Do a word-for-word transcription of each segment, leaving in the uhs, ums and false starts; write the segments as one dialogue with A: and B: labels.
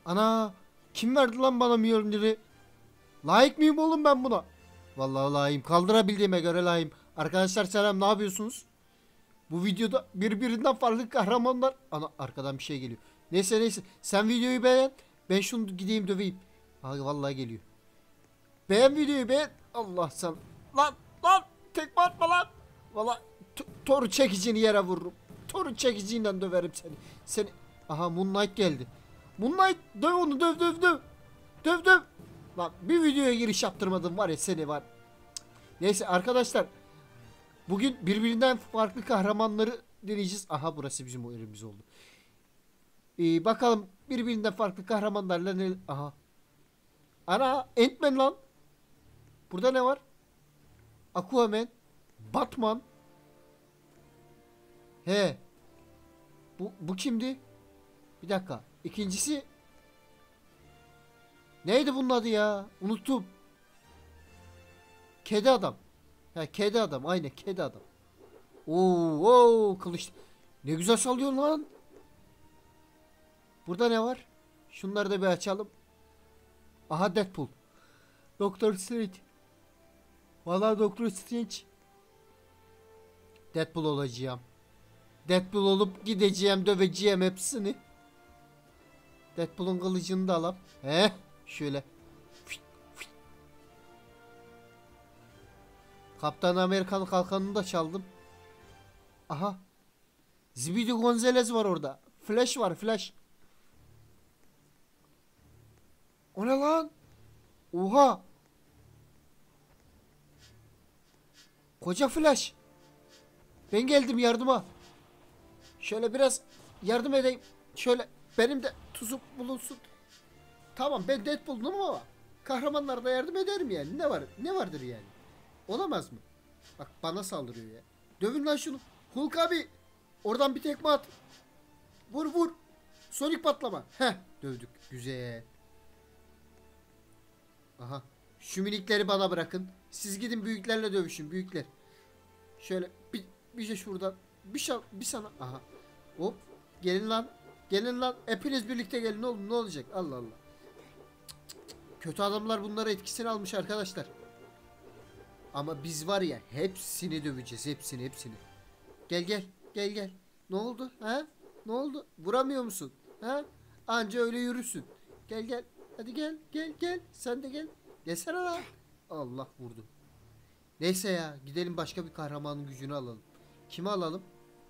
A: Ana, kim verdi lan bana Mjolnir'i? Layık mıyım oğlum ben buna? Vallahi layığım. Kaldırabildiğime göre layığım. Arkadaşlar selam, ne yapıyorsunuz? Bu videoda birbirinden farklı kahramanlar. Ana, arkadan bir şey geliyor. Neyse neyse. Sen videoyu beğen. Ben şunu gideyim döveyim. Ha, vallahi geliyor. Beğen videoyu, beğen. Allah sen. Lan lan. Tekme atma lan. Vallahi toru çekicini yere vururum. Toru çekiciyle döverim seni. Seni. Aha, Moonlight geldi. Moonlight, döv onu, döv döv döv. Döv döv. Lan bir videoya giriş yaptırmadım var ya seni var. Neyse arkadaşlar. Bugün birbirinden farklı kahramanları deneyeceğiz. Aha, burası bizim o yerimiz oldu. Ee, bakalım birbirinden farklı kahramanlarla ne... Aha. Ana, Ant-Man lan. Burada ne var? Aquaman. Batman. He. Bu, bu kimdi? Bir dakika. İkincisi. Neydi bunun adı ya? Unuttum. Kedi adam. Ha, kedi adam. Aynen, kedi adam. Oo, oo, kılıç. Ne güzel sallıyor lan. Burada ne var? Şunları da bir açalım. Aha, Deadpool. Doktor Strange. Vallahi Doktor Strange. Deadpool olacağım. Deadpool olup gideceğim, döveceğim hepsini. Deadpool'un kılıcını da alalım. He? Şöyle. Kaptan Amerika'nın kalkanını da çaldım. Aha. Speedy Gonzales var orada. Flash var, Flash. O ne lan? Oha. Koca Flash. Ben geldim yardıma. Şöyle biraz yardım edeyim. Şöyle benim de tuzum bulunsun. Tamam, ben Deadpool'um ama kahramanlara da yardım ederim yani. Ne var? Ne vardır yani? Olamaz mı? Bak, bana saldırıyor ya. Dövün lan şunu. Hulk abi. Oradan bir tekme at. Vur vur. Sonic patlama. Heh, dövdük. Güzel. Aha. Şu minikleri bana bırakın. Siz gidin büyüklerle dövüşün. Büyükler. Şöyle bir, bir şey şuradan. Bir, şey, bir sana. Aha. Hop. Gelin lan. Gelin lan. Hepiniz birlikte gelin oğlum. Ne olacak? Allah Allah. Kötü adamlar bunlara etkisini almış arkadaşlar. Ama biz var ya, hepsini döveceğiz. Hepsini hepsini. Gel gel. Gel gel. Ne oldu? Ha? Ne oldu? Vuramıyor musun? Ha? Anca öyle yürüsün. Gel gel. Hadi gel. Gel gel. Sen de gel. Gelsene lan. Allah, vurdu. Neyse ya. Gidelim başka bir kahramanın gücünü alalım. Kimi alalım?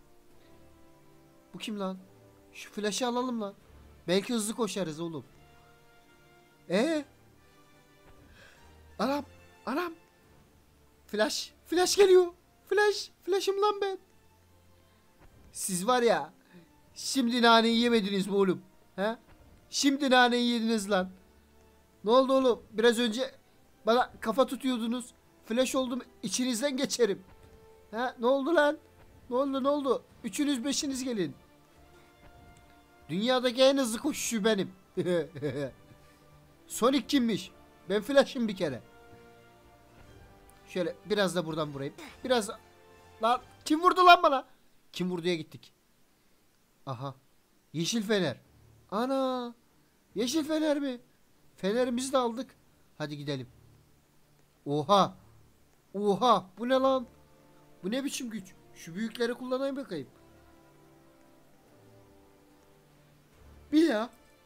A: Bu kim lan? Şu Flash'ı alalım lan. Belki hızlı koşarız oğlum. Ee? Anam. Anam. Flash. Flash geliyor. Flash. Flash'ım lan ben. Siz var ya. Şimdi naneyi yemediniz mi oğlum? He? Şimdi naneyi yediniz lan. Ne oldu oğlum? Biraz önce bana kafa tutuyordunuz. Flash oldum, içinizden geçerim. Ha, ne oldu lan? Ne oldu ne oldu? Üçünüz beşiniz gelin. Dünyadaki en hızlı koşucu benim. Sonic kimmiş? Ben Flash'ım bir kere. Şöyle biraz da buradan vurayım. Biraz da... Lan kim vurdu lan bana? Kim vurduya gittik. Aha. Yeşil fener. Ana. Yeşil fener mi? Fenerimizi de aldık. Hadi gidelim. Oha. Oha. Bu ne lan? Bu ne biçim güç? Şu büyükleri kullanayım bakayım. Bir ya.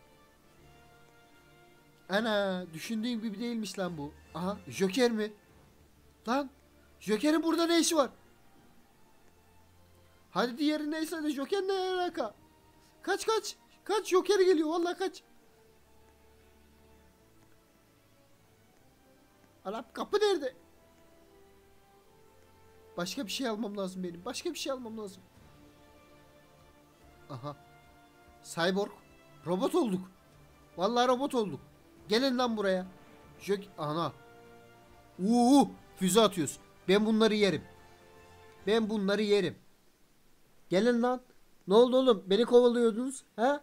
A: Ana. Düşündüğüm gibi değilmiş lan bu. Aha. Joker mi? Lan. Joker'in burada ne işi var? Hadi diğeri neyse de Joker ne alaka? Kaç kaç. Kaç, Joker geliyor vallahi, kaç. Anam, kapı nerede? Başka bir şey almam lazım benim. Başka bir şey almam lazım. Aha. Cyborg. Robot olduk. Vallahi robot olduk. Gelin lan buraya. Jok ana. Uuu, füze atıyoruz. Ben bunları yerim. Ben bunları yerim. Gelin lan. Ne oldu oğlum? Beni kovalıyordunuz. Ha?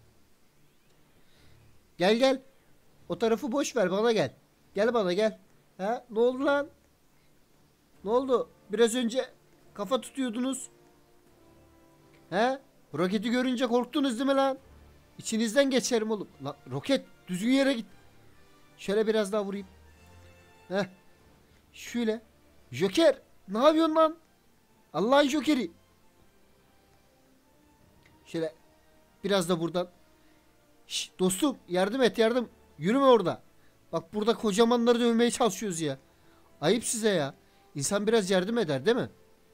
A: Gel gel. O tarafı boş ver, bana gel. Gel bana gel. Ha? Ne oldu lan? Ne oldu? Biraz önce kafa tutuyordunuz. He? Roketi görünce korktunuz değil mi lan? İçinizden geçerim oğlum. Lan roket düzgün yere git. Şöyle biraz daha vurayım. Heh. Şöyle. Joker. Ne yapıyorsun lan? Allah'ın Joker'i. Şöyle. Biraz da buradan. Şş, dostum yardım et yardım. Yürüme orada. Bak burada kocamanları dövmeye çalışıyoruz ya. Ayıp size ya. İnsan biraz yardım eder değil mi?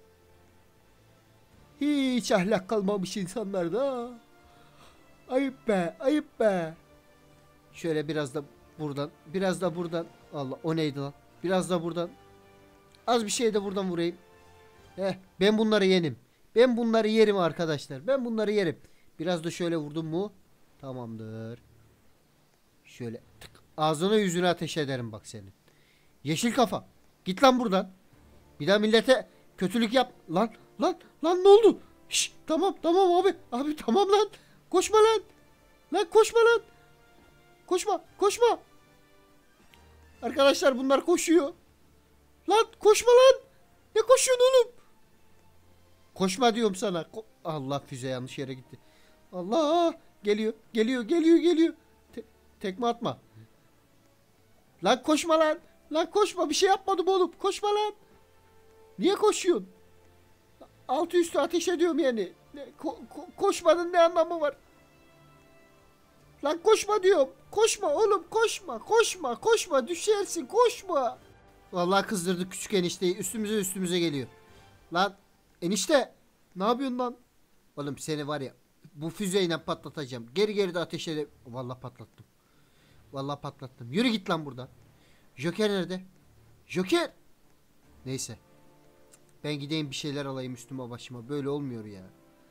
A: Hiç ahlak kalmamış insanlarda. Ayıp be, ayıp be. Şöyle biraz da buradan, biraz da buradan. Allah, o neydi lan? Biraz da buradan. Az bir şey de buradan vurayım. Heh, ben bunları yenim. Ben bunları yerim arkadaşlar. Ben bunları yerim. Biraz da şöyle vurdum mu? Tamamdır. Şöyle tık. Ağzına yüzüne ateş ederim bak senin. Yeşil kafa. Git lan buradan. Bir daha millete kötülük yap. Lan lan lan ne oldu? Şş, tamam tamam abi. Abi tamam lan. Koşma lan. Lan koşma lan. Koşma koşma. Arkadaşlar bunlar koşuyor. Lan koşma lan. Ne koşuyorsun oğlum? Koşma diyorum sana. Ko Allah, füze yanlış yere gitti. Allah geliyor geliyor geliyor geliyor. Te tekme atma. Lan koşma lan. Lan koşma, bir şey yapmadım oğlum. Koşma lan. Niye koşuyorsun? Altı üstü ateş ediyorum yani. Ne, ko ko koşmanın ne anlamı var? Lan koşma diyorum. Koşma oğlum, koşma. Koşma koşma, düşersin, koşma. Vallahi kızdırdık küçük enişteyi. Üstümüze üstümüze geliyor. Lan enişte. Ne yapıyorsun lan? Oğlum seni var ya, bu füzeyle patlatacağım. Geri geri de ateş edip. Vallahi patlattım. Vallahi patlattım. Yürü git lan buradan. Joker nerede? Joker. Neyse. Ben gideyim bir şeyler alayım üstüme başıma. Böyle olmuyor ya.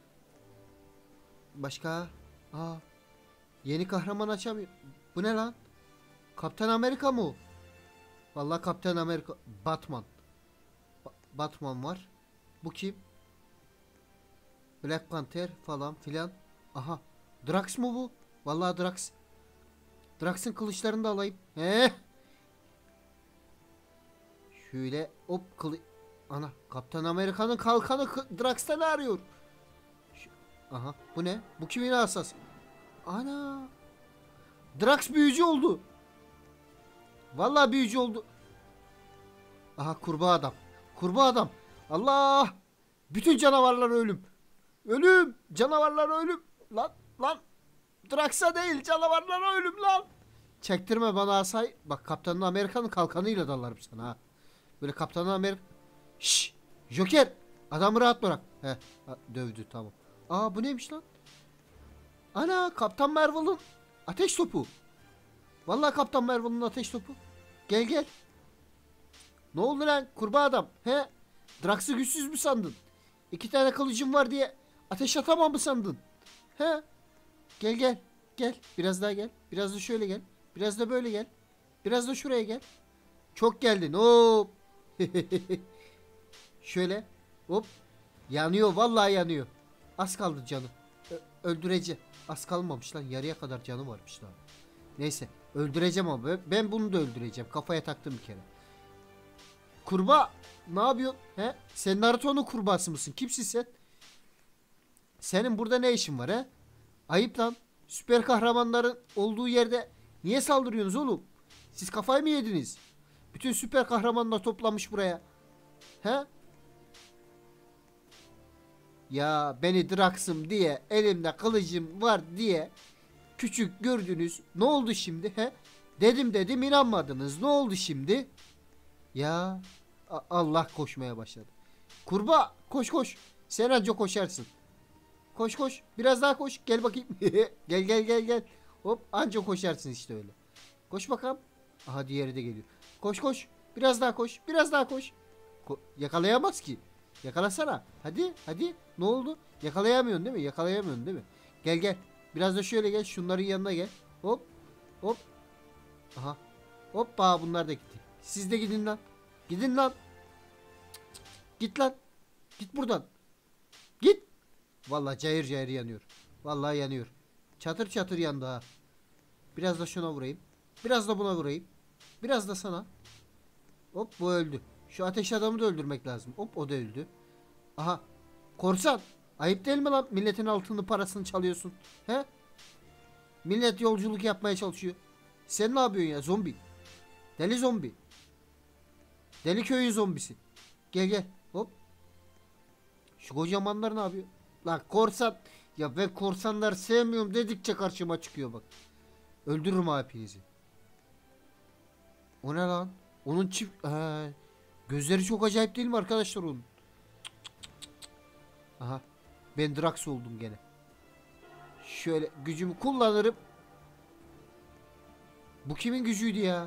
A: Başka? Aa. Yeni kahraman açamıyor. Bu ne lan? Kaptan Amerika mı o? Vallahi Kaptan Amerika. Batman. Ba Batman var. Bu kim? Black Panther falan filan. Aha. Drax mı bu? Vallahi Drax. Drax'ın kılıçlarını da alayım. He? Şöyle hop kılı... Ana, Kaptan Amerika'nın kalkanı Drax'ta ne arıyor? Şu... Aha, bu ne? Bu kimin asası? Ana. Drax büyücü oldu. Vallahi büyücü oldu. Aha, kurbağa adam. Kurbağa adam. Allah! Bütün canavarlar ölüm. Ölüm. Canavarlar ölüm. Lan lan. Drax'a değil, canavarlara ölüm lan. Çektirme bana asay. Bak, Kaptan Amerika'nın kalkanıyla dalarım sana ha. Böyle Kaptan Amerika. Şşş. Joker. Adamı rahat bırak. He. Dövdü, tamam. Aa, bu neymiş lan? Ana, Kaptan Marvel'ın ateş topu. Vallahi Kaptan Marvel'ın ateş topu. Gel gel. Ne oldu lan kurbağa adam? He? Drax'ı güçsüz mü sandın? İki tane kılıcım var diye ateş atamam mı sandın? He? Gel gel. Gel. Biraz daha gel. Biraz da şöyle gel. Biraz da böyle gel. Biraz da şuraya gel. Çok geldin. Hop. Şöyle. Hop. Yanıyor. Vallahi yanıyor. Az kaldı canı. Ö öldüreceğim. Az kalmamış lan. Yarıya kadar canı varmış lan. Neyse. Öldüreceğim ama. Ben bunu da öldüreceğim. Kafaya taktım bir kere. Kurbağa. Ne yapıyorsun? He? Sen Naruto'nun kurbağası mısın? Kimsin sen? Senin burada ne işin var he? Ayıp lan. Süper kahramanların olduğu yerde niye saldırıyorsunuz oğlum? Siz kafayı mı yediniz? Bütün süper kahramanlar toplanmış buraya. He? Ya beni Drax'ım diye, elimde kılıcım var diye küçük gördünüz. Ne oldu şimdi he? Dedim dedim inanmadınız. Ne oldu şimdi? Ya A Allah, koşmaya başladı. Kurbağa koş koş. Sen anca koşarsın. Koş koş. Biraz daha koş. Gel bakayım. Gel gel gel gel. Hop, anca koşarsın işte öyle. Koş bakalım. Aha, diğeri de geliyor. Koş koş. Biraz daha koş. Biraz daha koş. Ko yakalayamaz ki. Yakalasana. Hadi hadi. Ne oldu? Yakalayamıyorsun değil mi? Yakalayamıyorsun değil mi? Gel gel. Biraz da şöyle gel. Şunların yanına gel. Hop. Hop. Aha. Hoppa, bunlar da gitti. Siz de gidin lan. Gidin lan. Cık cık. Git lan. Git buradan. Git. Vallahi cayır cayır yanıyor. Vallahi yanıyor. Çatır çatır yandı ha. Biraz da şuna vurayım. Biraz da buna vurayım. Biraz da sana. Hop, bu öldü. Şu ateş adamı da öldürmek lazım. Hop, o da öldü. Aha. Korsan. Ayıp değil mi lan? Milletin altını parasını çalıyorsun. He? Millet yolculuk yapmaya çalışıyor. Sen ne yapıyorsun ya zombi? Deli zombi. Deli köyün zombisi. Gel gel. Hop. Şu kocamanlar ne yapıyor? Lan korsan. Ya ben korsanlar sevmiyorum dedikçe karşıma çıkıyor bak. Öldürürüm hepinizi. O ne lan? Onun çift... He. Gözleri çok acayip değil mi arkadaşlar onun? Aha. Ben Drax oldum gene. Şöyle gücümü kullanırım. Bu kimin gücüydü ya?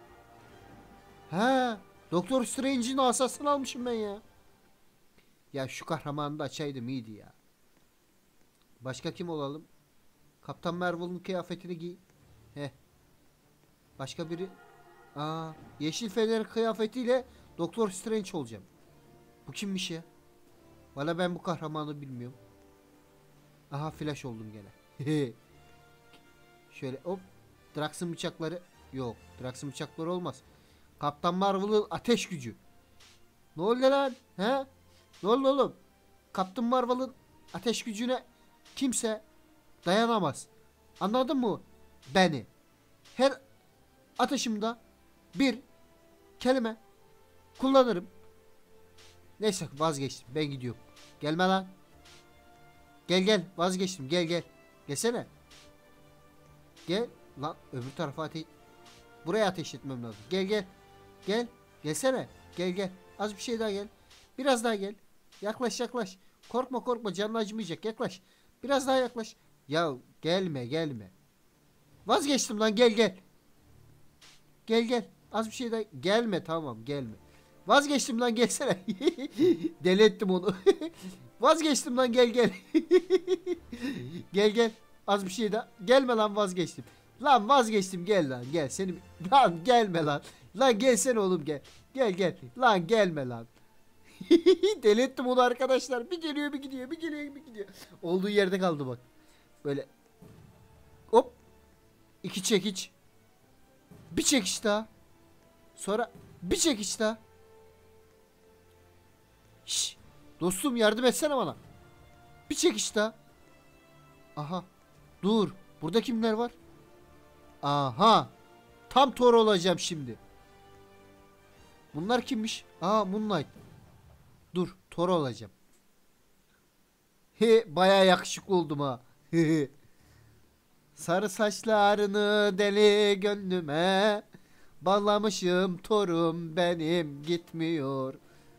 A: He. Doktor Strange'in asasını almışım ben ya. Ya şu kahramanı da açaydım iyiydi ya. Başka kim olalım? Kaptan Marvel'ın kıyafetini giy. Heh. Başka biri. Aa, Yeşil Fener'in kıyafetiyle Doktor Strange olacağım. Bu kimmiş ya? Valla ben bu kahramanı bilmiyorum. Aha Flash oldum gene. Şöyle hop. Drax'ın bıçakları. Yok. Drax'ın bıçakları olmaz. Kaptan Marvel'ın ateş gücü. Ne oldu lan? He? Ne oldu oğlum? Kaptan Marvel'ın ateş gücüne kimse dayanamaz. Anladın mı? Beni. Her atışımda bir kelime kullanırım. Neyse vazgeçtim. Ben gidiyorum. Gelme lan. Gel gel. Vazgeçtim. Gel gel. Gelsene. Gel. Lan öbür tarafa ateş. Buraya ateş etmem lazım. Gel gel. Gel. Gelsene. Gel gel. Az bir şey daha gel. Biraz daha gel. Yaklaş yaklaş. Korkma korkma. Canın acımayacak. Yaklaş. Biraz daha yaklaş. Ya gelme gelme. Vazgeçtim lan. Gel gel. Gel gel. Az bir şey daha. Gelme tamam gelme. Vazgeçtim lan gelsene. Deli ettim onu. Vazgeçtim lan gel gel. Gel gel. Az bir şey daha. Gelme lan vazgeçtim. Lan vazgeçtim gel lan gel. Seni lan gelme lan. Lan gelsene oğlum gel. Gel gel. Lan gelme lan. Deli ettim onu arkadaşlar. Bir geliyor bir gidiyor. Bir geliyor bir gidiyor. Olduğu yerde kaldı bak. Böyle. Hop. İki çekiç. Bir çekiç daha. Sonra bir çekiç daha. Şşş. Dostum yardım etsene bana. Bir çekiç daha. Aha. Dur. Burada kimler var? Aha. Tam Thor olacağım şimdi. Bunlar kimmiş? Aa Moonlight. Dur. Thor olacağım. He, bayağı yakışıklı oldum ha. Sarı saçlarını deli gönlüme bağlamışım Thor'um benim gitmiyor.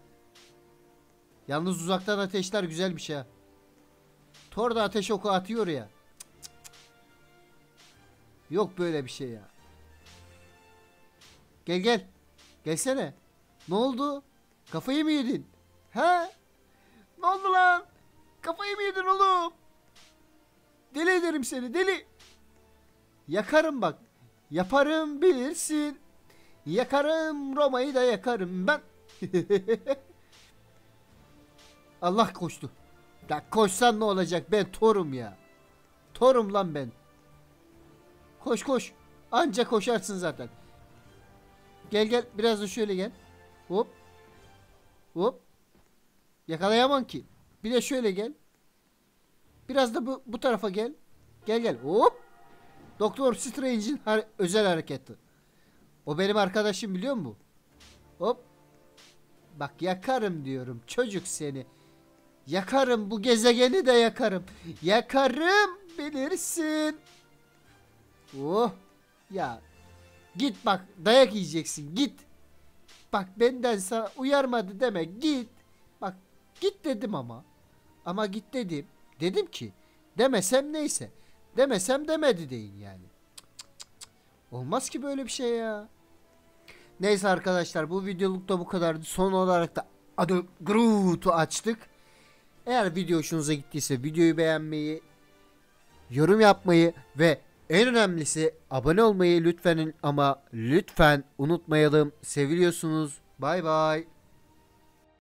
A: Yalnız uzaktan ateşler güzelmiş ha. Thor da ateş oku atıyor ya. Cık cık cık. Yok böyle bir şey ya. Gel gel. Gelsene. Ne oldu? Kafayı mı yedin? He? Ne oldu lan? Kafayı mı yedin oğlum? Deli ederim seni deli. Yakarım bak. Yaparım bilirsin. Yakarım Roma'yı da yakarım ben. Allah koştu. Ya koşsan ne olacak? Ben Thor'um ya. Thor'um lan ben. Koş koş. Anca koşarsın zaten. Gel gel. Biraz da şöyle gel. Hop. Hop. Yakalayamam ki. Bir de şöyle gel. Biraz da bu, bu tarafa gel. Gel gel. Hop. Doktor Strange'in har özel hareketi. O benim arkadaşım biliyor musun? Hop. Bak yakarım diyorum. Çocuk seni. Yakarım bu gezegeni de yakarım. Yakarım bilirsin. Oh. Ya. Git bak dayak yiyeceksin git. Bak benden sana uyarmadı deme git. Bak git dedim ama. Ama git dedim. Dedim ki demesem neyse. Demesem demedi deyin yani. Cık cık cık. Olmaz ki böyle bir şey ya. Neyse arkadaşlar bu videoluk da bu kadardı. Son olarak da adı Groot'u açtık. Eğer video hoşunuza gittiyse videoyu beğenmeyi, yorum yapmayı ve en önemlisi abone olmayı lütfen ama lütfen unutmayalım. Seviliyorsunuz. Bay bay.